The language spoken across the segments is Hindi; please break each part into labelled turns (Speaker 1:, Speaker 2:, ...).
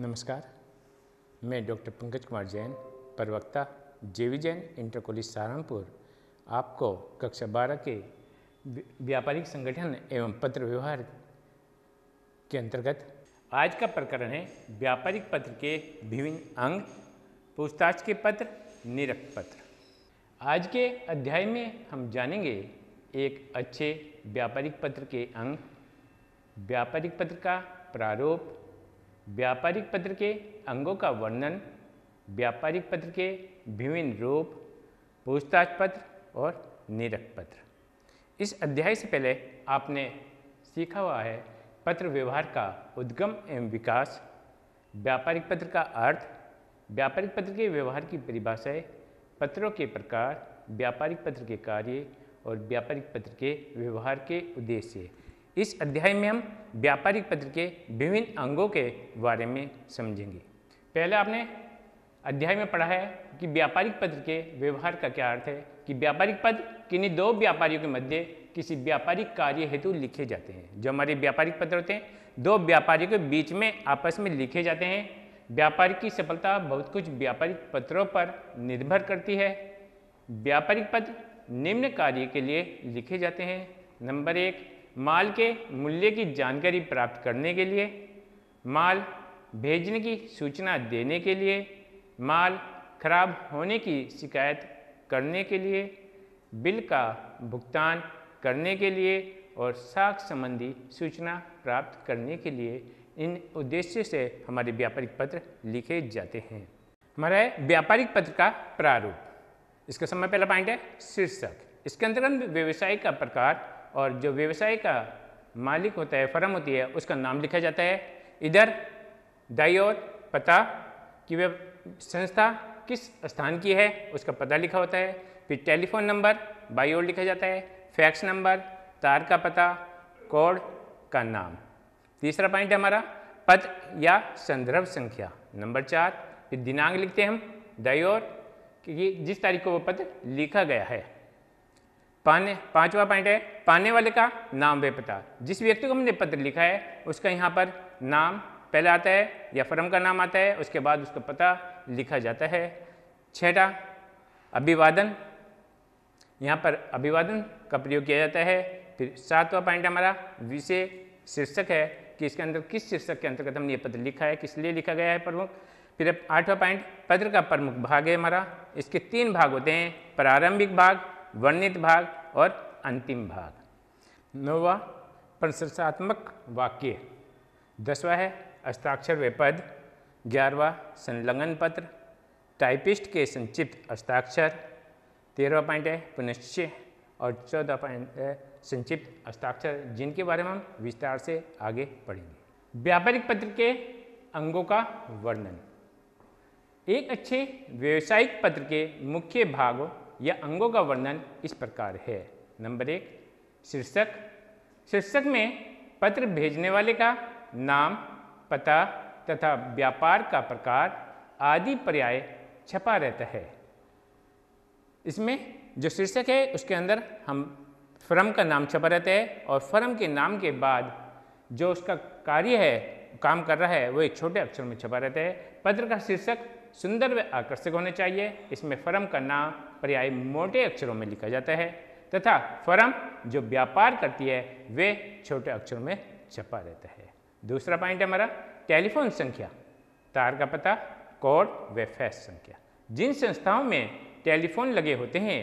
Speaker 1: नमस्कार, मैं डॉक्टर पंकज कुमार जैन, प्रवक्ता जेवी जैन इंटर कॉलेज सहारनपुर, आपको कक्षा 12 के व्यापारिक संगठन एवं पत्र व्यवहार के अंतर्गत आज का प्रकरण है व्यापारिक पत्र के विभिन्न अंग, पूछताछ के पत्र, निरक्त पत्र। आज के अध्याय में हम जानेंगे एक अच्छे व्यापारिक पत्र के अंग, व्यापारिक पत्र का प्रारूप, व्यापारिक पत्र के अंगों का वर्णन, व्यापारिक पत्र के विभिन्न रूप, पूछताछ पत्र और निरक्त पत्र। इस अध्याय से पहले आपने सीखा हुआ है पत्र व्यवहार का उद्गम एवं विकास, व्यापारिक पत्र का अर्थ, व्यापारिक पत्र के व्यवहार की परिभाषाएं, पत्रों के प्रकार, व्यापारिक पत्र के कार्य और व्यापारिक पत्र के व्यवहार के उद्देश्य। इस अध्याय में हम व्यापारिक पत्र के विभिन्न अंगों के बारे में समझेंगे। पहले आपने अध्याय में पढ़ा है कि व्यापारिक पत्र के व्यवहार का क्या अर्थ है कि व्यापारिक पत्र किन्हीं दो व्यापारियों के मध्य किसी व्यापारिक कार्य हेतु लिखे जाते हैं। जो हमारे व्यापारिक पत्र होते हैं, दो व्यापारियों के बीच में आपस में लिखे जाते हैं। व्यापार की सफलता बहुत कुछ व्यापारिक पत्रों पर निर्भर करती है। व्यापारिक पत्र निम्न कार्य के लिए लिखे जाते हैं। नंबर 1, माल के मूल्य की जानकारी प्राप्त करने के लिए, माल भेजने की सूचना देने के लिए, माल खराब होने की शिकायत करने के लिए, बिल का भुगतान करने के लिए और साख संबंधी सूचना प्राप्त करने के लिए। इन उद्देश्य से हमारे व्यापारिक पत्र लिखे जाते हैं। हमारा है व्यापारिक पत्र का प्रारूप। इसका समय पहला पॉइंट है शीर्षक। इसके अंतर्गत व्यवसाय का प्रकार और जो व्यवसाय का मालिक होता है, फर्म होती है, उसका नाम लिखा जाता है। इधर दाईं ओर पता कि वह संस्था किस स्थान की है, उसका पता लिखा होता है। फिर टेलीफोन नंबर बाईं ओर लिखा जाता है, फैक्स नंबर, तार का पता, कोड का नाम। तीसरा पॉइंट है हमारा पत्र या संदर्भ संख्या। नंबर 4, फिर दिनांक लिखते हैं हम दाईं ओर कि जिस तारीख को वो पत्र लिखा गया है। पांचवा पॉइंट है पाने वाले का नाम व पता। जिस व्यक्ति को हमने पत्र लिखा है उसका यहाँ पर नाम पहले आता है या फर्म का नाम आता है, उसके बाद उसका पता लिखा जाता है। 6, अभिवादन। यहाँ पर अभिवादन का प्रयोग किया जाता है। फिर 7वां पॉइंट हमारा विषय शीर्षक है कि इसके अंदर किस शीर्षक के अंतर्गत हमने ये पत्र लिखा है, किस लिए लिखा गया है प्रमुख। फिर 8वां पॉइंट पत्र का प्रमुख भाग है हमारा। इसके 3 भाग होते हैं, प्रारंभिक भाग, वर्णित भाग और अंतिम भाग। 9वां प्रशंसात्मक वाक्य। 10वां है हस्ताक्षर व पद। 11वां संलग्न पत्र, टाइपिस्ट के संक्षिप्त हस्ताक्षर। 13वां पॉइंट है पुनश्च और 14वां पॉइंट है संक्षिप्त हस्ताक्षर, जिनके बारे में हम विस्तार से आगे पढ़ेंगे। व्यापारिक पत्र के अंगों का वर्णन। एक अच्छे व्यावसायिक पत्र के मुख्य भागों या अंगों का वर्णन इस प्रकार है। नंबर 1, शीर्षक। शीर्षक में पत्र भेजने वाले का नाम, पता तथा व्यापार का प्रकार आदि पर्याय छपा रहता है। इसमें जो शीर्षक है उसके अंदर हम फर्म का नाम छपा रहता है और फर्म के नाम के बाद जो उसका कार्य है, काम कर रहा है, वो एक छोटे अक्षर में छपा रहता है। पत्र का शीर्षक सुंदर व आकर्षक होने चाहिए। इसमें फर्म का नाम पर्याय मोटे अक्षरों में लिखा जाता है तथा फर्म जो व्यापार करती है वे छोटे अक्षरों में छपा रहता है। दूसरा पॉइंट है हमारा टेलीफोन संख्या, तार का पता, कोड व फैक्स संख्या। जिन संस्थाओं में टेलीफोन लगे होते हैं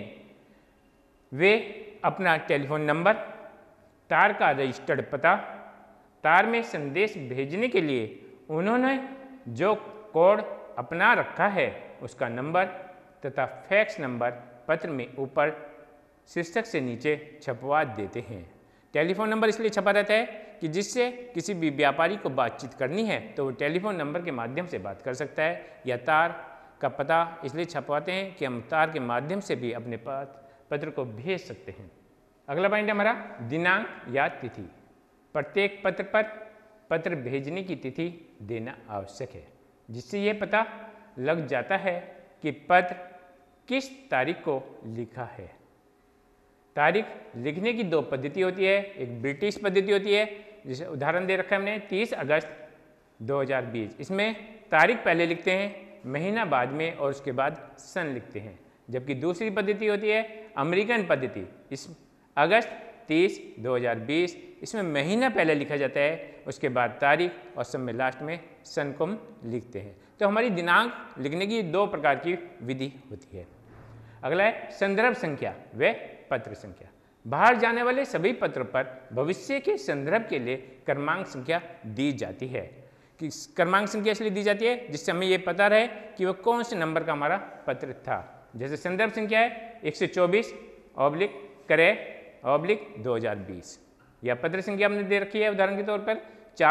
Speaker 1: वे अपना टेलीफोन नंबर, तार का रजिस्टर्ड पता, तार में संदेश भेजने के लिए उन्होंने जो कोड अपना रखा है उसका नंबर तथा फैक्स नंबर पत्र में ऊपर शीर्षक से नीचे छपवा देते हैं। टेलीफोन नंबर इसलिए छपा रहता है कि जिससे किसी भी व्यापारी को बातचीत करनी है तो वो टेलीफोन नंबर के माध्यम से बात कर सकता है। या तार का पता इसलिए छपवाते हैं कि हम तार के माध्यम से भी अपने पत्र को भेज सकते हैं। अगला पॉइंट है हमारा दिनांक या तिथि। प्रत्येक पत्र पर पत्र भेजने की तिथि देना आवश्यक है, जिससे यह पता लग जाता है कि पत्र किस तारीख को लिखा है। तारीख लिखने की 2 पद्धति होती है। एक ब्रिटिश पद्धति होती है, जिसे उदाहरण दे रखा है हमने 30 अगस्त 2020। इसमें तारीख पहले लिखते हैं, महीना बाद में और उसके बाद सन लिखते हैं। जबकि दूसरी पद्धति होती है अमेरिकन पद्धति, इस अगस्त 30, 2020, इसमें महीना पहले लिखा जाता है, उसके बाद तारीख और सब में लास्ट में सन को हम लिखते हैं। तो हमारी दिनांक लिखने की 2 प्रकार की विधि होती है। अगला है संदर्भ संख्या व पत्र संख्या। बाहर जाने वाले सभी पत्रों पर भविष्य के संदर्भ के लिए क्रमांक संख्या दी जाती है। कि क्रमांक संख्या इसलिए दी जाती है जिससे हमें ये पता रहे कि वो कौन से नंबर का हमारा पत्र था। जैसे संदर्भ संख्या है 124/2020 या पत्र संख्या हमने दे रखी है उदाहरण के तौर पर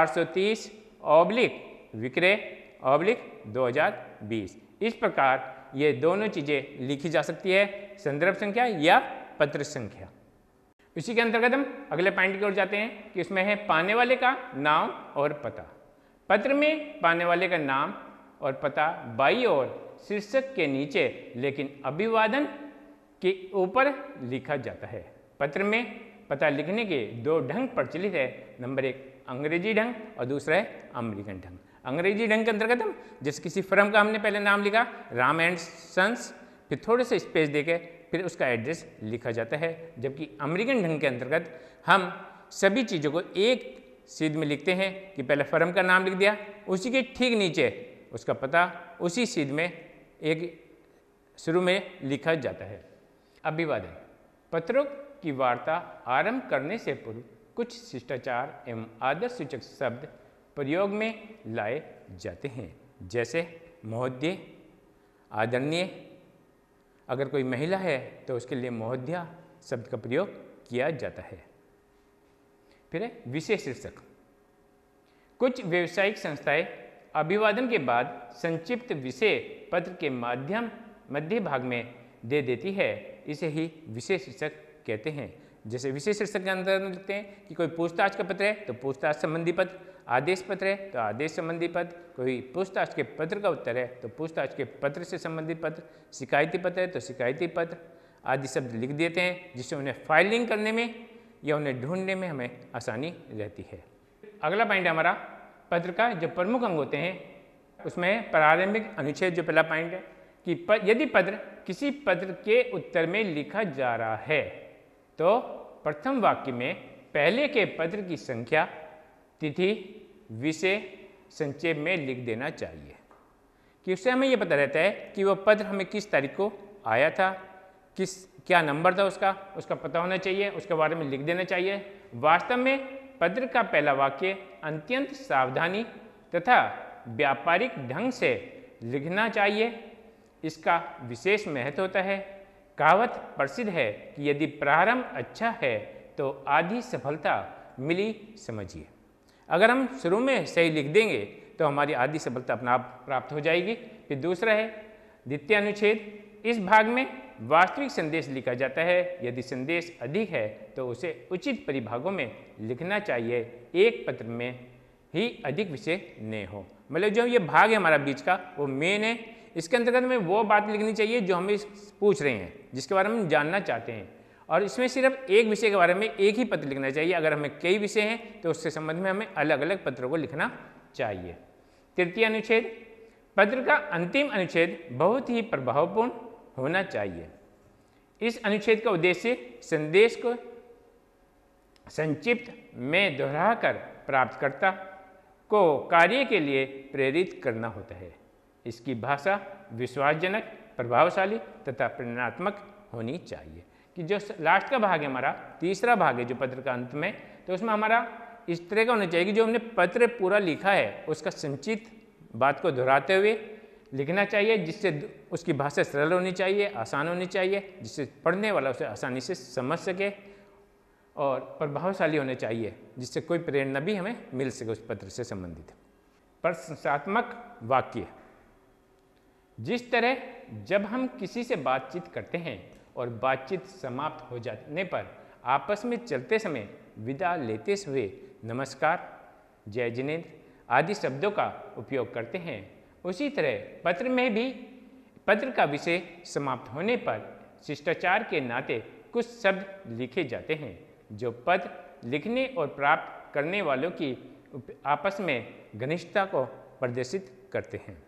Speaker 1: 430/विक्रय/2020। इस प्रकार ये दोनों चीज़ें लिखी जा सकती है, संदर्भ संख्या या पत्र संख्या। इसी के अंतर्गत हम अगले पॉइंट की ओर जाते हैं कि इसमें है पाने वाले का नाम और पता। पत्र में पाने वाले का नाम और पता बाईं ओर शीर्षक के नीचे लेकिन अभिवादन के ऊपर लिखा जाता है। पत्र में पता लिखने के 2 ढंग प्रचलित है। नंबर 1 अंग्रेजी ढंग और दूसरा है अमेरिकन ढंग। अंग्रेजी ढंग के अंतर्गत हम जैसे किसी फर्म का हमने पहले नाम लिखा राम एंड सन्स, फिर थोड़े से स्पेस देके फिर उसका एड्रेस लिखा जाता है। जबकि अमेरिकन ढंग के अंतर्गत हम सभी चीज़ों को एक सीध में लिखते हैं कि पहले फर्म का नाम लिख दिया, उसी के ठीक नीचे उसका पता उसी सीध में एक शुरू में लिखा जाता है। अभिवादन। पत्रों की वार्ता आरंभ करने से पूर्व कुछ शिष्टाचार एवं आदर सूचक शब्द प्रयोग में लाए जाते हैं, जैसे महोदय, आदरणीय। अगर कोई महिला है तो उसके लिए महोदया शब्द का प्रयोग किया जाता है। फिर है विशेष शीर्षक। कुछ व्यावसायिक संस्थाएं अभिवादन के बाद संक्षिप्त विषय पत्र के मध्य भाग में दे देती है, इसे ही विशेष शीर्षक कहते हैं। जैसे विशेष शीर्षक के अंदर लिखते हैं कि कोई पूछताछ का पत्र है तो पूछताछ संबंधी पत्र, आदेश पत्र है तो आदेश संबंधी पत्र, कोई पूछताछ के पत्र का उत्तर है तो पूछताछ के पत्र से संबंधित पत्र, शिकायती पत्र है तो शिकायती पत्र आदि शब्द लिख देते हैं, जिससे उन्हें फाइलिंग करने में या उन्हें ढूंढने में हमें आसानी रहती है। अगला पॉइंट हमारा पत्र का जो प्रमुख अंग होते हैं उसमें प्रारंभिक अनुच्छेद। जो पहला पॉइंट है कि यदि पत्र किसी पत्र के उत्तर में लिखा जा रहा है तो प्रथम वाक्य में पहले के पत्र की संख्या, तिथि, विषय संक्षेप में लिख देना चाहिए कि उससे हमें यह पता रहता है कि वह पत्र हमें किस तारीख को आया था, क्या नंबर था उसका पता होना चाहिए, उसके बारे में लिख देना चाहिए। वास्तव में पत्र का पहला वाक्य अत्यंत सावधानी तथा व्यापारिक ढंग से लिखना चाहिए। इसका विशेष महत्व होता है। कहावत प्रसिद्ध है कि यदि प्रारंभ अच्छा है तो आधी सफलता मिली समझिए। अगर हम शुरू में सही लिख देंगे तो हमारी आधी सफलता अपना आप प्राप्त हो जाएगी। फिर दूसरा है द्वितीय अनुच्छेद। इस भाग में वास्तविक संदेश लिखा जाता है। यदि संदेश अधिक है तो उसे उचित परिभागों में लिखना चाहिए, एक पत्र में ही अधिक विषय न हो। मतलब जो ये भाग है हमारा बीच का वो मेन है, इसके अंतर्गत में वो बात लिखनी चाहिए जो हमें पूछ रहे हैं, जिसके बारे में हम जानना चाहते हैं। और इसमें सिर्फ एक विषय के बारे में एक ही पत्र लिखना चाहिए। अगर हमें कई विषय हैं तो उसके संबंध में हमें अलग अलग पत्रों को लिखना चाहिए। तृतीय अनुच्छेद। पत्र का अंतिम अनुच्छेद बहुत ही प्रभावपूर्ण होना चाहिए। इस अनुच्छेद का उद्देश्य संदेश को संक्षिप्त में दोहराकर प्राप्तकर्ता को कार्य के लिए प्रेरित करना होता है। इसकी भाषा विश्वासजनक, प्रभावशाली तथा प्रेरणात्मक होनी चाहिए। कि जो लास्ट का भाग है हमारा तीसरा भाग है जो पत्र का अंत में, तो उसमें हमारा इस तरह का होना चाहिए कि जो हमने पत्र पूरा लिखा है उसका संचित बात को दोहराते हुए लिखना चाहिए, जिससे उसकी भाषा सरल होनी चाहिए, आसान होनी चाहिए, जिससे पढ़ने वाला उसे आसानी से समझ सके, और प्रभावशाली होने चाहिए जिससे कोई प्रेरणा भी हमें मिल सके उस पत्र से संबंधित। प्रशंसात्मक वाक्य। जिस तरह जब हम किसी से बातचीत करते हैं और बातचीत समाप्त हो जाने पर आपस में चलते समय विदा लेते हुए नमस्कार, जय जिनेन्द्र आदि शब्दों का उपयोग करते हैं, उसी तरह पत्र में भी पत्र का विषय समाप्त होने पर शिष्टाचार के नाते कुछ शब्द लिखे जाते हैं जो पत्र लिखने और प्राप्त करने वालों की आपस में घनिष्ठता को प्रदर्शित करते हैं।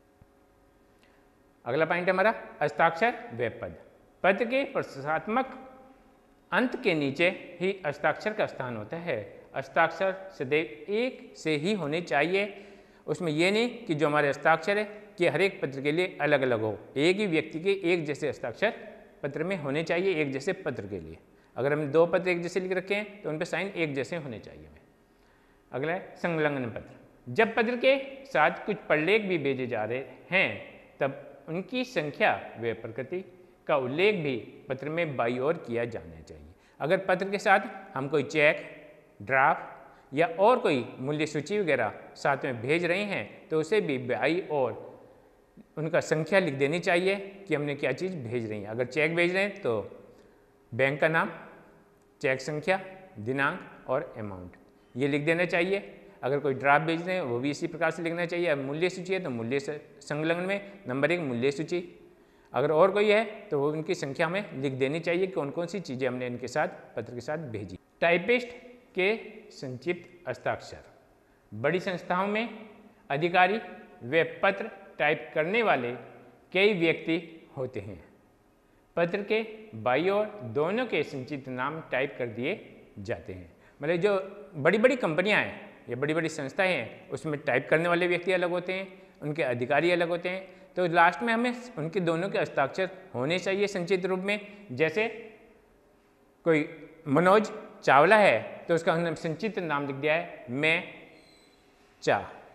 Speaker 1: अगला पॉइंट है हमारा हस्ताक्षर व पद। पद के प्रशंसात्मक अंत के नीचे ही हस्ताक्षर का स्थान होता है। हस्ताक्षर सदैव एक से ही होने चाहिए। उसमें ये नहीं कि जो हमारे हस्ताक्षर है कि हर एक पत्र के लिए अलग अलग हो। एक ही व्यक्ति के एक जैसे हस्ताक्षर पत्र में होने चाहिए, एक जैसे पत्र के लिए। अगर हमने दो पत्र एक जैसे लिख रखे हैं तो उन पर साइन एक जैसे होने चाहिए। अगला है संलग्न पत्र। जब पत्र के साथ कुछ प्रलेख भी भेजे जा रहे हैं तब उनकी संख्या व प्रकृति का उल्लेख भी पत्र में बाईं ओर किया जाना चाहिए। अगर पत्र के साथ हम कोई चेक, ड्राफ्ट या और कोई मूल्य सूची वगैरह साथ में भेज रहे हैं तो उसे भी बाईं ओर उनका संख्या लिख देनी चाहिए कि हमने क्या चीज़ भेज रही है। अगर चेक भेज रहे हैं तो बैंक का नाम, चेक संख्या, दिनांक और अमाउंट ये लिख देना चाहिए। अगर कोई ड्राफ्ट भेज रहे हैं वो भी इसी प्रकार से लिखना चाहिए। अब मूल्य सूची है तो मूल्य संलग्न में नंबर 1 मूल्य सूची। अगर और कोई है तो वो उनकी संख्या में लिख देनी चाहिए कि कौन कौन सी चीज़ें हमने इनके साथ पत्र के साथ भेजी। टाइपिस्ट के संक्षिप्त हस्ताक्षर। बड़ी संस्थाओं में अधिकारी व पत्र टाइप करने वाले कई व्यक्ति होते हैं। पत्र के बाईं ओर दोनों के संक्षिप्त नाम टाइप कर दिए जाते हैं। मतलब जो बड़ी बड़ी कंपनियां हैं या बड़ी बड़ी संस्थाएं हैं उसमें टाइप करने वाले व्यक्ति अलग होते हैं, उनके अधिकारी अलग होते हैं। तो लास्ट में हमें उनके दोनों के हस्ताक्षर होने चाहिए संक्षिप्त रूप में। जैसे कोई मनोज चावला है तो उसका हमने संक्षिप्त नाम लिख दिया है मैं चा।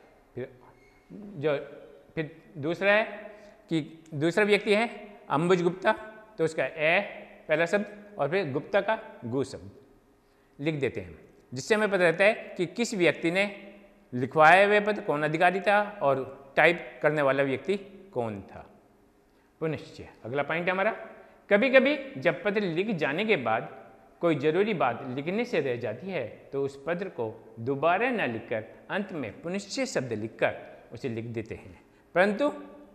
Speaker 1: फिर दूसरा है कि दूसरा व्यक्ति है अंबुज गुप्ता तो उसका ए पहला शब्द और फिर गुप्ता का गु शब्द लिख देते हैं, जिससे हमें पता रहता है कि किस व्यक्ति ने लिखवाया हुए पत्र कौन अधिकारी था और टाइप करने वाला व्यक्ति कौन था। पुनश्च अगला पॉइंट है हमारा कभी कभी जब पत्र लिख जाने के बाद कोई जरूरी बात लिखने से रह जाती है तो उस पत्र को दोबारा न लिखकर अंत में पुनश्च शब्द लिखकर उसे लिख देते हैं। परंतु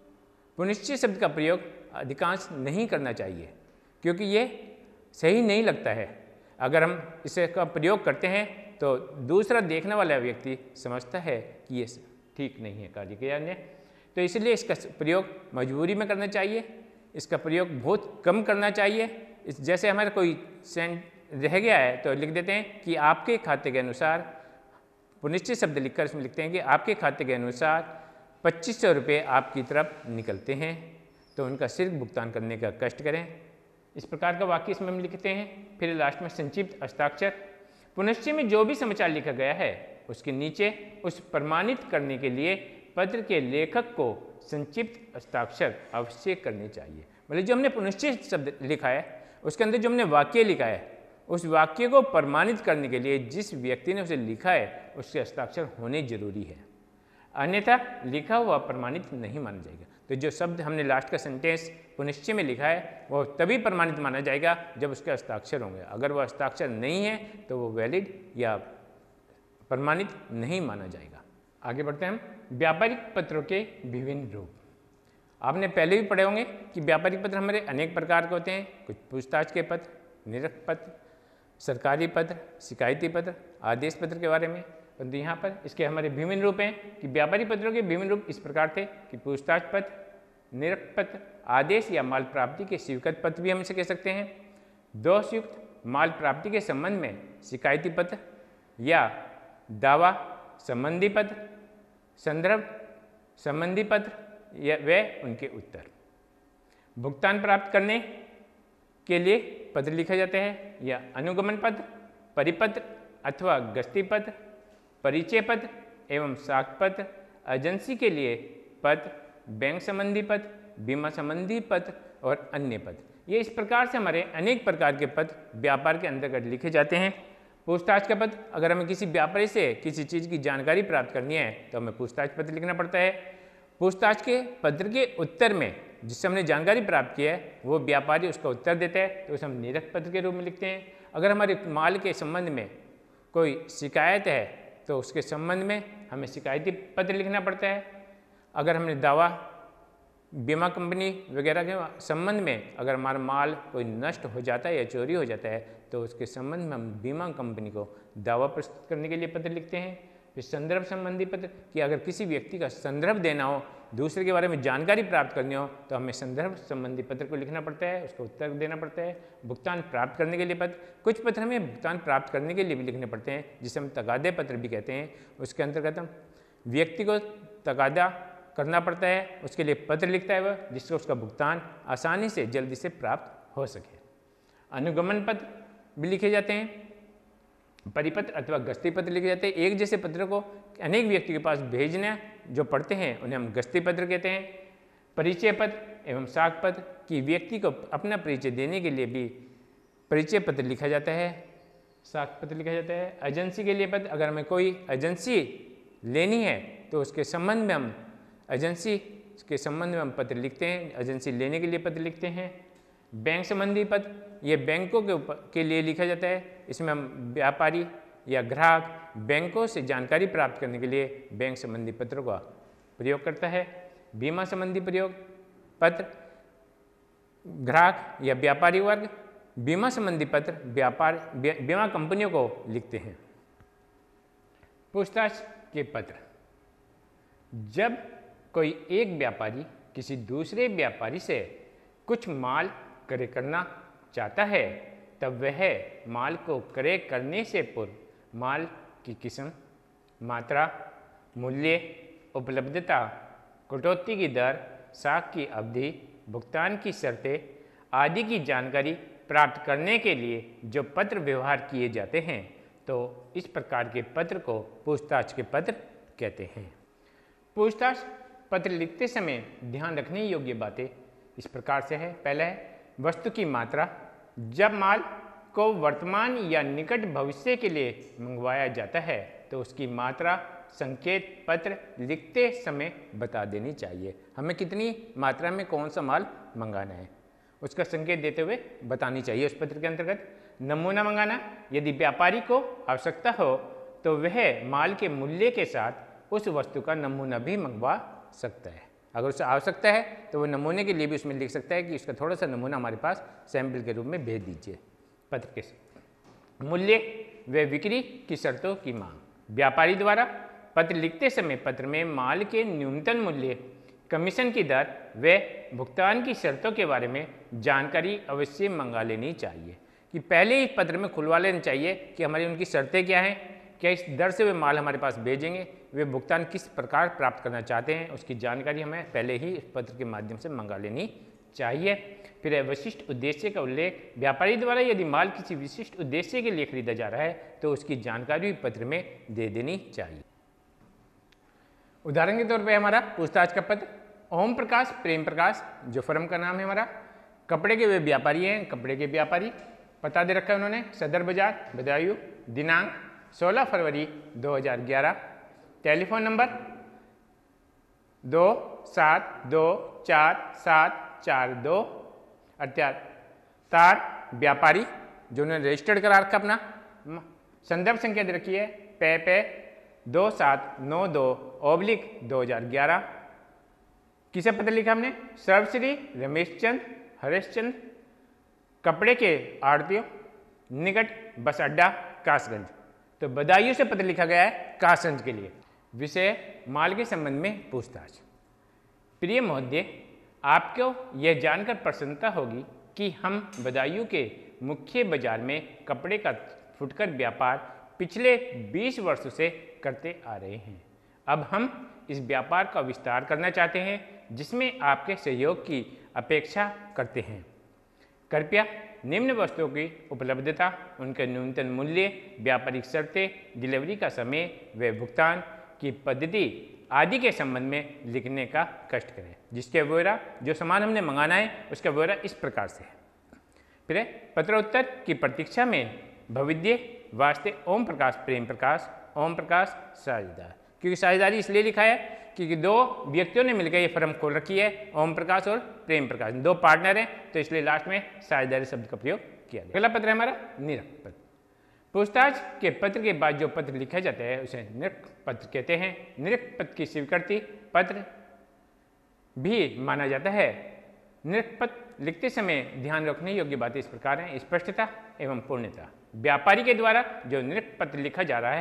Speaker 1: पुनश्च शब्द का प्रयोग अधिकांश नहीं करना चाहिए क्योंकि ये सही नहीं लगता है। अगर हम इसे का प्रयोग करते हैं तो दूसरा देखने वाला व्यक्ति समझता है कि ये ठीक नहीं है कार्य किया ने, तो इसलिए इसका प्रयोग मजबूरी में करना चाहिए। इसका प्रयोग बहुत कम करना चाहिए। जैसे हमारा कोई सेंट रह गया है तो लिख देते हैं कि आपके खाते के अनुसार, पुनश्च शब्द लिखकर इसमें लिखते हैं कि आपके खाते के अनुसार 2500 रुपये आपकी तरफ निकलते हैं तो उनका शीघ्र भुगतान करने का कष्ट करें। इस प्रकार का वाक्य इसमें हम लिखते हैं। फिर लास्ट में संक्षिप्त हस्ताक्षर। पुनश्च में जो भी समाचार लिखा गया है उसके नीचे उस प्रमाणित करने के लिए पत्र के लेखक को संक्षिप्त हस्ताक्षर अवश्य करने चाहिए। मतलब जो हमने पुनश्च शब्द लिखा है उसके अंदर जो हमने वाक्य लिखा है उस वाक्य को प्रमाणित करने के लिए जिस व्यक्ति ने उसे लिखा है उसके हस्ताक्षर होने जरूरी है, अन्यथा लिखा हुआ प्रमाणित नहीं माना जाएगा। तो जो शब्द हमने लास्ट का सेंटेंस पुनश्च में लिखा है वो तभी प्रमाणित माना जाएगा जब उसके हस्ताक्षर होंगे। अगर वह हस्ताक्षर नहीं है तो वो वैलिड या प्रमाणित नहीं माना जाएगा। आगे बढ़ते हैं हम व्यापारिक पत्रों के विभिन्न रूप। आपने पहले भी पढ़े होंगे कि व्यापारिक पत्र हमारे अनेक प्रकार के होते हैं। कुछ पूछताछ के पत्र, निरस्त पत्र, सरकारी पत्र, शिकायती पत्र, आदेश पत्र के बारे में। परंतु यहाँ पर इसके हमारे विभिन्न रूप हैं कि व्यापारिक पत्रों के विभिन्न रूप इस प्रकार थे कि पूछताछ पत्र, निरस्त पत्र, आदेश या माल प्राप्ति के स्वीकृत पत्र भी हम इसे कह सकते हैं। दोषयुक्त माल प्राप्ति के संबंध में शिकायती पत्र या दावा संबंधी पत्र, संदर्भ संबंधी पत्र या वे उनके उत्तर। भुगतान प्राप्त करने के लिए पत्र लिखे जाते हैं या अनुगमन पत्र, परिपत्र अथवा गस्ती पत्र, परिचय पत्र एवं साख पत्र, एजेंसी के लिए पत्र, बैंक संबंधी पत्र, बीमा संबंधी पत्र और अन्य पत्र। ये इस प्रकार से हमारे अनेक प्रकार के पत्र व्यापार के अंतर्गत लिखे जाते हैं। पूछताछ का पत्र, अगर हमें किसी व्यापारी से किसी चीज़ की जानकारी प्राप्त करनी है तो हमें पूछताछ पत्र लिखना पड़ता है। पूछताछ के पत्र के उत्तर में जिससे हमने जानकारी प्राप्त की है वो व्यापारी उसका उत्तर देता है तो उसे हम निरस्त पत्र के रूप में लिखते हैं। अगर हमारे माल के संबंध में कोई शिकायत है तो उसके संबंध में हमें शिकायती पत्र लिखना पड़ता है। अगर हमने दावा बीमा कंपनी वगैरह के संबंध में अगर हमारा माल कोई नष्ट हो जाता है या चोरी हो जाता है तो उसके संबंध में हम बीमा कंपनी को दावा प्रस्तुत करने के लिए पत्र लिखते हैं। फिर संदर्भ संबंधी पत्र कि अगर किसी व्यक्ति का संदर्भ देना हो, दूसरे के बारे में जानकारी प्राप्त करनी हो तो हमें संदर्भ संबंधी पत्र को लिखना पड़ता है, उसका उत्तर देना पड़ता है। भुगतान प्राप्त करने के लिए पत्र, कुछ पत्र हमें भुगतान प्राप्त करने के लिए भी लिखने पड़ते हैं जिसे हम तगादे पत्र भी कहते हैं। उसके अंतर्गत हम व्यक्ति को तगादा करना पड़ता है, उसके लिए पत्र लिखता है वह, जिससे उसका भुगतान आसानी से जल्दी से प्राप्त हो सके। अनुगमन पत्र भी लिखे जाते हैं, परिपत्र अथवा गस्ती पत्र लिखे जाते हैं। एक जैसे पत्र को अनेक व्यक्ति के पास भेजना जो पढ़ते हैं उन्हें हम गस्ती पत्र कहते हैं। परिचय पत्र एवं साख पत्र कि व्यक्ति को अपना परिचय देने के लिए भी परिचय पत्र लिखा जाता है, साख पत्र लिखा जाता है। एजेंसी के लिए पत्र, अगर हमें कोई एजेंसी लेनी है तो उसके संबंध में हम एजेंसी के संबंध में हम पत्र लिखते हैं, एजेंसी लेने के लिए पत्र लिखते हैं। बैंक संबंधी पत्र, ये बैंकों के लिए लिखा जाता है। इसमें हम व्यापारी या ग्राहक बैंकों से जानकारी प्राप्त करने के लिए बैंक संबंधी पत्रों का प्रयोग करता है। बीमा संबंधी प्रयोग पत्र, ग्राहक या व्यापारी वर्ग बीमा संबंधी पत्र बीमा कंपनियों को लिखते हैं। पूछताछ के पत्र, जब कोई एक व्यापारी किसी दूसरे व्यापारी से कुछ माल क्रय करना चाहता है तब वह माल को क्रय करने से पूर्व माल की किस्म, मात्रा, मूल्य, उपलब्धता, कटौती की दर, साख की अवधि, भुगतान की शर्तें आदि की जानकारी प्राप्त करने के लिए जो पत्र व्यवहार किए जाते हैं तो इस प्रकार के पत्र को पूछताछ के पत्र कहते हैं। पूछताछ पत्र लिखते समय ध्यान रखने योग्य बातें इस प्रकार से है। पहला है वस्तु की मात्रा, जब माल को वर्तमान या निकट भविष्य के लिए मंगवाया जाता है तो उसकी मात्रा संकेत पत्र लिखते समय बता देनी चाहिए। हमें कितनी मात्रा में कौन सा माल मंगाना है उसका संकेत देते हुए बतानी चाहिए उस पत्र के अंतर्गत। नमूना मंगाना, यदि व्यापारी को आवश्यकता हो तो वह माल के मूल्य के साथ उस वस्तु का नमूना भी मंगवा सकता है। अगर उसे आवश्यकता है तो वो नमूने के लिए भी उसमें लिख सकता है कि इसका थोड़ा सा नमूना हमारे पास सैंपल के रूप में भेज दीजिए पत्र के साथ। मूल्य व बिक्री की शर्तों की मांग, व्यापारी द्वारा पत्र लिखते समय पत्र में माल के न्यूनतम मूल्य, कमीशन की दर व भुगतान की शर्तों के बारे में जानकारी अवश्य मंगा लेनी चाहिए कि पहले ही पत्र में खुलवा लेना चाहिए कि हमारी उनकी शर्तें क्या हैं, क्या इस दर से वे माल हमारे पास भेजेंगे, वे भुगतान किस प्रकार प्राप्त करना चाहते हैं, उसकी जानकारी हमें पहले ही इस पत्र के माध्यम से मंगा लेनी चाहिए। फिर है विशिष्ट उद्देश्य का उल्लेख, व्यापारी द्वारा यदि माल किसी विशिष्ट उद्देश्य के लिए खरीदा जा रहा है तो उसकी जानकारी भी पत्र में दे देनी चाहिए। उदाहरण के तौर पर हमारा पूछताछ का पत्र ओम प्रकाश प्रेम प्रकाश, जो फर्म का नाम है हमारा, कपड़े के वे व्यापारी हैं, कपड़े के व्यापारी, पता दे रखा है उन्होंने सदर बाजार बदायूं, दिनांक 16 फरवरी 2011, टेलीफोन नंबर 27244742, अर्थात तार व्यापारी जो उन्होंने रजिस्टर्ड करा रखा अपना, संदर्भ संख्या दे रखी है पे 2792/2011। किसे पत्र लिखा हमने? सर्वश्री रमेश चंद हरेशचंद, कपड़े के आड़तियों, निकट बस अड्डा कासगंज। तो बदायूं से पत्र लिखा गया है कासगंज के लिए। विषय माल के संबंध में पूछताछ। प्रिय महोदय, आपको यह जानकर प्रसन्नता होगी कि हम बदायूं के मुख्य बाजार में कपड़े का फुटकर व्यापार पिछले 20 वर्षों से करते आ रहे हैं। अब हम इस व्यापार का विस्तार करना चाहते हैं जिसमें आपके सहयोग की अपेक्षा करते हैं। कृपया निम्न वस्तुओं की उपलब्धता, उनके न्यूनतम मूल्य, व्यापारिक शर्तें, डिलीवरी का समय व भुगतान की पद्धति आदि के संबंध में लिखने का कष्ट करें। जिसके ब्यौरा, जो सामान हमने मंगाना है उसका ब्यौरा इस प्रकार से है। फिर पत्रोत्तर की प्रतीक्षा में भविद्य वास्ते ओम प्रकाश प्रेम प्रकाश, ओम प्रकाश साझेदार। क्योंकि साझेदारी इसलिए लिखा है क्योंकि दो व्यक्तियों ने मिलकर ये फर्म खोल रखी है, ओम प्रकाश और प्रेम प्रकाश, दो पार्टनर हैं, तो इसलिए लास्ट में साझेदारी शब्द का प्रयोग किया गया। अगला पत्र है हमारा निरक्त पत्र। पूछताछ के पत्र के बाद जो पत्र लिखा जाता है उसे निरक्त पत्र कहते हैं। निरक्त पत्र की स्वीकृति पत्र भी माना जाता है। निरक्त पत्र लिखते समय ध्यान रखने योग्य बातें इस प्रकार हैं: स्पष्टता एवं पूर्णता। व्यापारी के द्वारा जो निरक्त पत्र लिखा जा रहा है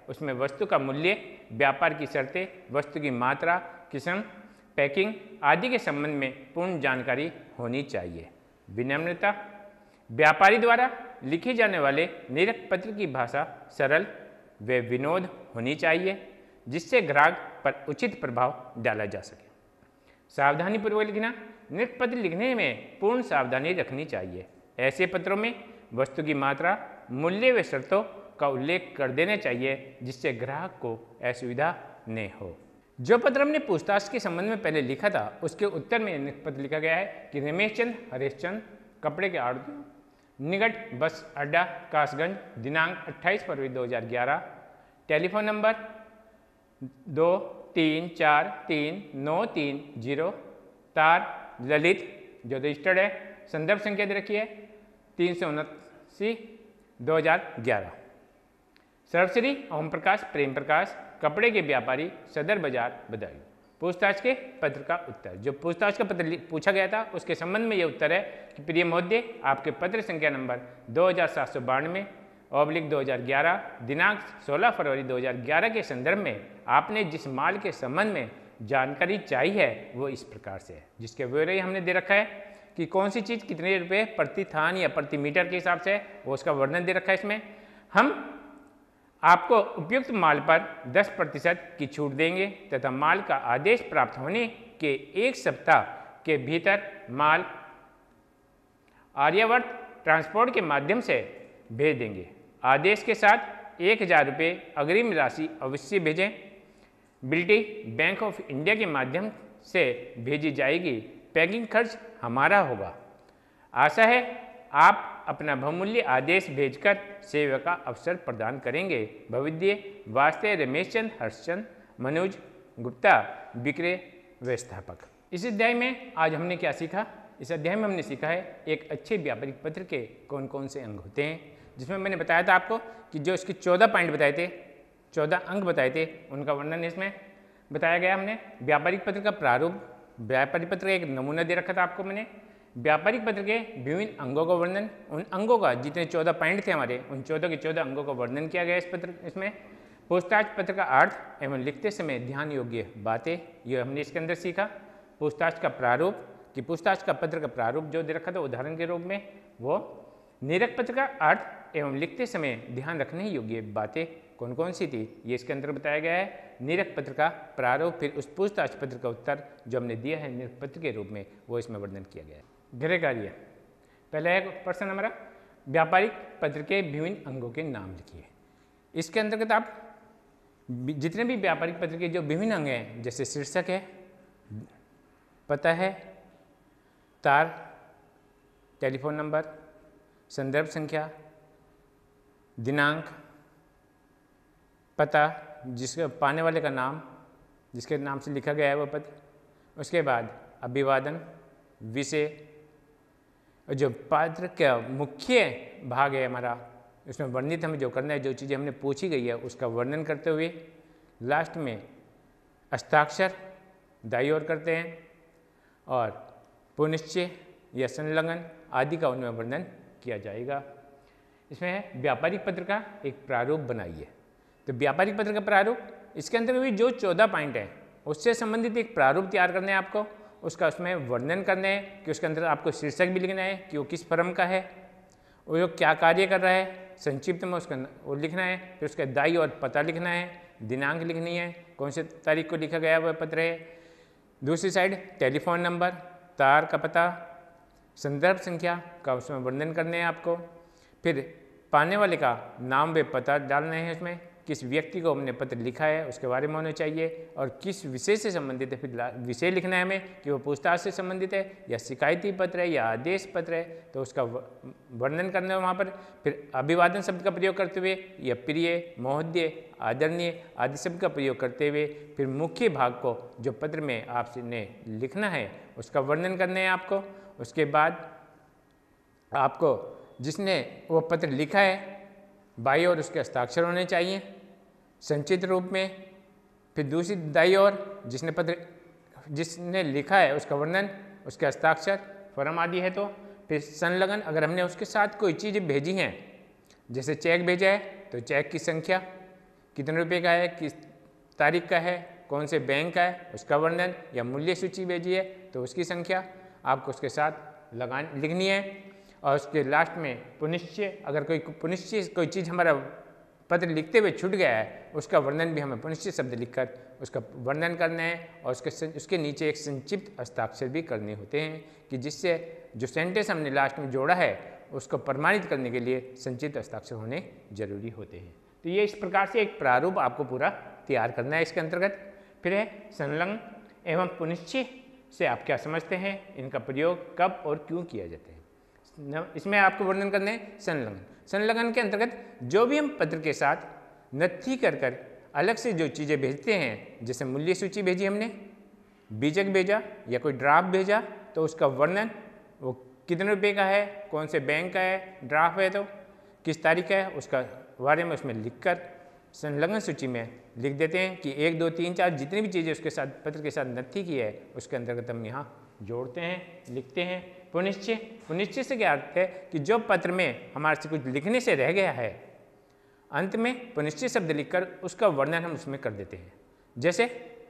Speaker 1: उसमें वस्तु का मूल्य, व्यापार की शर्तें, वस्तु की मात्रा, किस्म, पैकिंग आदि के संबंध में पूर्ण जानकारी होनी चाहिए। विनम्रता, व्यापारी द्वारा लिखे जाने वाले निरक पत्र की भाषा सरल व विनोद होनी चाहिए जिससे ग्राहक पर उचित प्रभाव डाला जा सके। सावधानीपूर्वक लिखना, निरक पत्र लिखने में पूर्ण सावधानी रखनी चाहिए। ऐसे पत्रों में वस्तु की मात्रा, मूल्य व शर्तों का उल्लेख कर देना चाहिए जिससे ग्राहक को असुविधा न हो। जो पत्र हमने पूछताछ के संबंध में पहले लिखा था उसके उत्तर में निरक पत्र लिखा गया है कि रमेश चंद हरीशचंद कपड़े के आड़ती, निकट बस अड्डा कासगंज, दिनांक 28 फरवरी 2011, टेलीफोन नंबर 23433930, तार ललित जो रजिस्टर्ड है, संदर्भ संख्या दे रखी है 379/2011। सर्वश्री ओम प्रकाश प्रेम प्रकाश, कपड़े के व्यापारी, सदर बाजार, बदायूं। पूछताछ के पत्र का उत्तर, जो पूछताछ का पत्र पूछा गया था उसके संबंध में ये उत्तर है कि प्रिय महोदय, आपके पत्र संख्या नंबर 2792/2011 दिनांक 16 फरवरी 2011 के संदर्भ में आपने जिस माल के संबंध में जानकारी चाहिए है वो इस प्रकार से है, जिसके ब्यौरे हमने दे रखा है कि कौन सी चीज़ कितने रुपये प्रति थान या प्रति मीटर के हिसाब से है, वो उसका वर्णन दे रखा है। इसमें हम आपको उपयुक्त माल पर 10% की छूट देंगे तथा माल का आदेश प्राप्त होने के 1 सप्ताह के भीतर माल आर्यावर्त ट्रांसपोर्ट के माध्यम से भेज देंगे। आदेश के साथ 1000 रुपये अग्रिम राशि अवश्य भेजें। बिल्टी बैंक ऑफ इंडिया के माध्यम से भेजी जाएगी। पैकिंग खर्च हमारा होगा। आशा है आप अपना बहुमूल्य आदेश भेजकर सेवा का अवसर प्रदान करेंगे। भविद्य वास्ते रमेश चंद हर्षचंद मनोज गुप्ता, विक्रय व्यवस्थापक। इस अध्याय में आज हमने क्या सीखा? इस अध्याय में हमने सीखा है एक अच्छे व्यापारिक पत्र के कौन कौन से अंग होते हैं, जिसमें मैंने बताया था आपको कि जो इसके 14 पॉइंट बताए थे, 14 अंग बताए थे, उनका वर्णन इसमें बताया गया। हमने व्यापारिक पत्र का प्रारूप, व्यापारिक पत्र का एक नमूना दे रखा था आपको मैंने। व्यापारिक पत्र के विभिन्न अंगों का वर्णन, उन अंगों का जितने 14 पॉइंट थे हमारे, उन 14 के 14 अंगों का वर्णन किया गया इस पत्र इसमें। पूछताछ पत्र का अर्थ एवं लिखते समय ध्यान योग्य बातें, ये हमने इसके अंदर सीखा। पूछताछ का प्रारूप, कि पूछताछ का पत्र का प्रारूप जो दे रखा था उदाहरण के रूप में, वो निरक पत्र का अर्थ एवं लिखते समय ध्यान रखने योग्य बातें कौन कौन सी थी, ये इसके अंदर बताया गया है। निरक पत्र का प्रारूप, फिर उस पूछताछ पत्र का उत्तर जो हमने दिया है निरक पत्र के रूप में, वो इसमें वर्णन किया गया है। गृह कार्य, पहला है प्रश्न हमारा, व्यापारिक पत्र के विभिन्न अंगों के नाम लिखिए। इसके अंतर्गत आप जितने भी व्यापारिक पत्र के जो विभिन्न अंग हैं, जैसे शीर्षक है, पता है, तार, टेलीफोन नंबर, संदर्भ संख्या, दिनांक, पता, जिसके पाने वाले का नाम, जिसके नाम से लिखा गया है वो पत्र, उसके बाद अभिवादन, विषय, और जो पत्र का मुख्य भाग है हमारा, उसमें वर्णित हमें जो करना है, जो चीज़ें हमने पूछी गई है उसका वर्णन करते हुए लास्ट में हस्ताक्षर दाईं ओर करते हैं और पुनश्चय या संलग्न आदि का उनमें वर्णन किया जाएगा। इसमें है व्यापारिक पत्र का एक प्रारूप बनाइए। तो व्यापारिक पत्र का प्रारूप, इसके अंदर भी जो 14 पॉइंट हैं उससे संबंधित एक प्रारूप तैयार करना है आपको, उसका उसमें वर्णन करना है कि उसके अंदर आपको शीर्षक भी लिखना है कि वो किस फर्म का है, वो क्या कार्य कर रहा है, संक्षिप्त में उसका वो लिखना है, फिर उसका दाई और पता लिखना है, दिनांक लिखनी है, कौन से तारीख को लिखा गया वह पत्र है। दूसरी साइड टेलीफोन नंबर, तार का पता, संदर्भ संख्या का उसमें वर्णन करने हैं आपको। फिर पाने वाले का नाम व पता डालना है, उसमें किस व्यक्ति को हमने पत्र लिखा है उसके बारे में होना चाहिए, और किस विषय से संबंधित है, फिर विषय लिखना है हमें कि वो पूछताछ से संबंधित है या शिकायती पत्र है या आदेश पत्र है, तो उसका वर्णन करना है वहाँ पर। फिर अभिवादन शब्द का प्रयोग करते हुए या प्रिय, महोदय, आदरणीय आदि शब्द का प्रयोग करते हुए फिर मुख्य भाग को जो पत्र में आपने लिखना है उसका वर्णन करना है आपको। उसके बाद आपको जिसने वो पत्र लिखा है बाईं ओर उसके हस्ताक्षर होने चाहिए संचित रूप में। फिर दूसरी दाईं ओर जिसने लिखा है उसका वर्णन, उसके हस्ताक्षर, फर्म आदि है तो। फिर संलग्न, अगर हमने उसके साथ कोई चीज़ भेजी हैं, जैसे चेक भेजा है तो चेक की संख्या कितने रुपए का है, किस तारीख का है, कौन से बैंक का है, उसका वर्णन, या मूल्य सूची भेजी है तो उसकी संख्या आपको उसके साथ लिखनी है। और उसके लास्ट में पुनिश्चय, अगर पुनिश्चय कोई चीज़ हमारा पत्र लिखते हुए छूट गया है उसका वर्णन भी हमें पुनिश्चय शब्द लिखकर उसका वर्णन करना है, और उसके नीचे एक संक्षिप्त हस्ताक्षर भी करने होते हैं कि जिससे जो सेंटेंस हमने लास्ट में जोड़ा है उसको प्रमाणित करने के लिए संक्षिप्त हस्ताक्षर होने जरूरी होते हैं। तो ये इस प्रकार से एक प्रारूप आपको पूरा तैयार करना है। इसके अंतर्गत फिर है संलग्न एवं पुनिश्चय से आप क्या समझते हैं, इनका प्रयोग कब और क्यों किया जाता है। इसमें आपको वर्णन करना है संलग्न। संलग्न के अंतर्गत जो भी हम पत्र के साथ नत्थी कर अलग से जो चीज़ें भेजते हैं, जैसे मूल्य सूची भेजी हमने, बीजक भेजा या कोई ड्राफ्ट भेजा, तो उसका वर्णन वो कितने रुपए का है, कौन से बैंक का है, ड्राफ्ट है तो किस तारीख का है, उसका बारे में उसमें लिखकर संलग्न सूची में लिख देते हैं कि 1, 2, 3, 4 जितनी भी चीज़ें उसके साथ पत्र के साथ नत्थी की है उसके अंतर्गत हम यहाँ जोड़ते हैं, लिखते हैं। पुनिश्चय, पुनिश्चय से क्या अर्थ है कि जो पत्र में हमारे से कुछ लिखने से रह गया है, अंत में पुनिश्चय शब्द लिखकर उसका वर्णन हम उसमें कर देते हैं। जैसे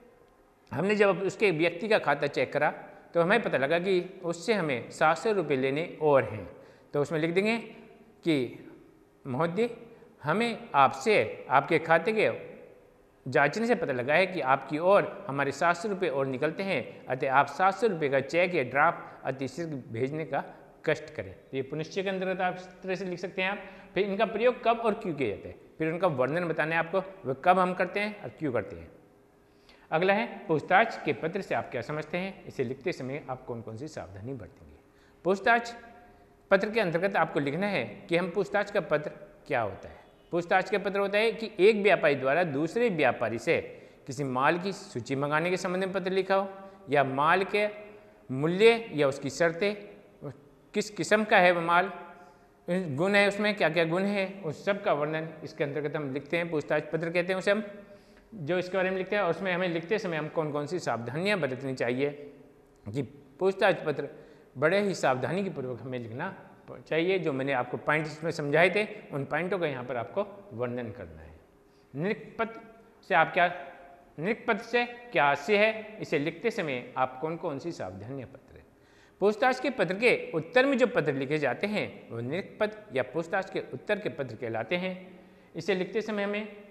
Speaker 1: हमने जब उसके व्यक्ति का खाता चेक करा तो हमें पता लगा कि उससे हमें 700 रुपये लेने और हैं, तो उसमें लिख देंगे कि महोदय हमें आपसे आपके खाते के जांचने से पता लगा है कि आपकी ओर हमारे 700 रुपये और निकलते हैं, अतः आप 700 रुपये का चेक या ड्राफ्ट अतिशीघ्र भेजने का कष्ट करें। तो ये पुनिश्चय के अंतर्गत आप इस तरह से लिख सकते हैं आप। फिर इनका प्रयोग कब और क्यों किया जाता है, फिर उनका वर्णन बताना है आपको, वह कब हम करते हैं और क्यों करते हैं। अगला है पूछताछ के पत्र से आप क्या समझते हैं, इसे लिखते समय आप कौन कौन सी सावधानी बरतेंगे। पूछताछ पत्र के अंतर्गत आपको लिखना है कि हम पूछताछ का पत्र क्या होता है। पूछताछ का पत्र होता है कि एक व्यापारी द्वारा दूसरे व्यापारी से किसी माल की सूची मंगाने के संबंध में पत्र लिखा हो, या माल के मूल्य या उसकी शर्तें, किस किस्म का है वह माल, गुण है उसमें क्या क्या गुण है, उस सब का वर्णन इसके अंतर्गत हम लिखते हैं। पूछताछ पत्र कहते हैं उसे हम, जो इसके बारे में लिखते हैं। और उसमें हमें लिखते समय हम कौन कौन सी सावधानियाँ बरतनी चाहिए कि पूछताछ पत्र बड़े ही सावधानी के पूर्वक हमें लिखना चाहिए। जो मैंने आपको पॉइंट इसमें समझाए थे उन पॉइंटों का यहाँ पर आपको वर्णन करना है। निरीक्षक पत्र से आप क्या, निरीक्षक पत्र से क्या आशय है, इसे लिखते समय आप कौन कौन सी सावधानियाँ बरतें। पूछताछ के पत्र के उत्तर में जो पत्र लिखे जाते हैं वो निरीक्षक पत्र या पूछताछ के उत्तर के पत्र कहलाते हैं। इसे लिखते समय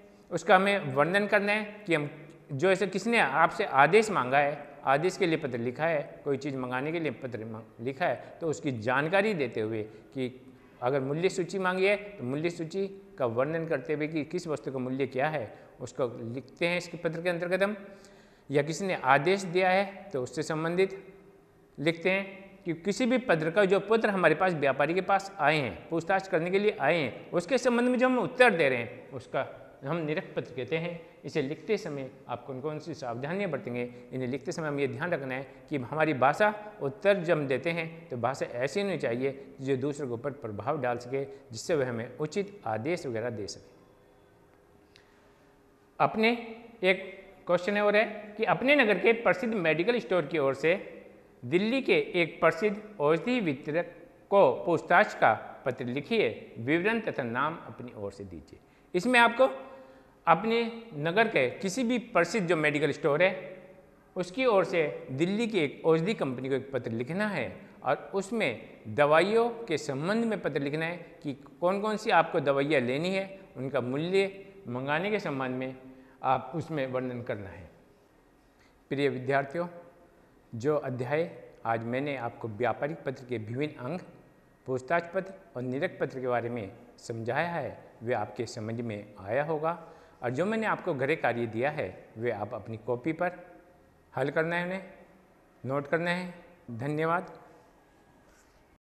Speaker 1: हमें वर्णन करना है कि हम जो ऐसे किसने आपसे आदेश मांगा है, आदेश के लिए पत्र लिखा है, कोई चीज़ मंगाने के लिए पत्र लिखा है, तो उसकी जानकारी देते हुए कि अगर मूल्य सूची मांगी है तो मूल्य सूची का वर्णन करते हुए कि किस वस्तु का मूल्य क्या है उसको लिखते हैं इसके पत्र के अंतर्गत हम। या किसी ने आदेश दिया है तो उससे संबंधित लिखते हैं कि किसी भी पत्र का जो पत्र हमारे पास व्यापारी के पास आए हैं, पूछताछ करने के लिए आए हैं, उसके संबंध में जो हम उत्तर दे रहे हैं उसका हम निरीक्षक पत्र कहते हैं। इसे लिखते समय आप कौन कौन सी सावधानियाँ बरतेंगे, इन्हें लिखते समय हमें ये ध्यान रखना है कि हमारी भाषा उत्तर जब हम देते हैं तो भाषा ऐसी नहीं चाहिए जो दूसरे के ऊपर प्रभाव डाल सके, जिससे वह हमें उचित आदेश वगैरह दे सके। अपने एक क्वेश्चन है और है कि अपने नगर के प्रसिद्ध मेडिकल स्टोर की ओर से दिल्ली के एक प्रसिद्ध औषधि वितरक को पूछताछ का पत्र लिखिए, विवरण तथा नाम अपनी ओर से दीजिए। इसमें आपको अपने नगर के किसी भी प्रसिद्ध जो मेडिकल स्टोर है उसकी ओर से दिल्ली की एक औषधि कंपनी को एक पत्र लिखना है और उसमें दवाइयों के संबंध में पत्र लिखना है कि कौन कौन सी आपको दवाइयाँ लेनी है, उनका मूल्य मंगाने के संबंध में आप उसमें वर्णन करना है। प्रिय विद्यार्थियों, जो अध्याय आज मैंने आपको व्यापारिक पत्र के विभिन्न अंग, पूछताछ पत्र और निरीक्षक पत्र के बारे में समझाया है वे आपके समझ में आया होगा, और जो मैंने आपको गृह कार्य दिया है वे आप अपनी कॉपी पर हल करना है, उन्हें नोट करना है। धन्यवाद।